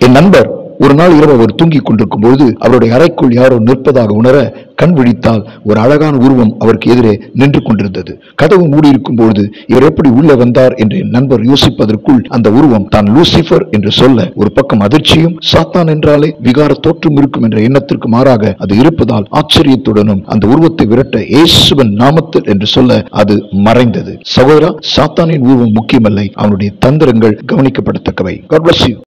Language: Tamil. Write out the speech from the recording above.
என் நண்பர் ஒரு நாள் இரவு அவர் தூங்கிக் கொண்டிருக்கும் பொழுது அவருடைய அறைக்குள் யாரோ நிற்பதாக உணர கண் விழித்தால் ஒரு அழகான உருவம் அவருக்கு எதிரே நின்று கொண்டிருந்தது. கதவு மூடியிருக்கும் பொழுது இவர் எப்படி உள்ளே வந்தார் என்று என் நண்பர் யோசிப்பதற்குள் அந்த உருவம் தான் லூசிபர் என்று சொல்ல ஒரு பக்கம் அதிர்ச்சியும், சாத்தான் என்றாலே விகார தோற்றம் இருக்கும் என்ற எண்ணத்திற்கு மாறாக அது இருப்பதால் ஆச்சரியத்துடனும் அந்த உருவத்தை விரட்ட இயேசுவின் நாமத்தில் என்று சொல்ல அது மறைந்தது. சகோதரா, சாத்தானின் உருவம் முக்கியமல்ல, அவனுடைய தந்திரங்கள் கவனிக்கப்படத்தக்கவை. God bless you.